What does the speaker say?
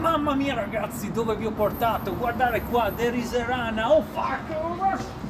Mamma mia ragazzi, dove vi ho portato? Guardate qua, there is a rana, oh fuck!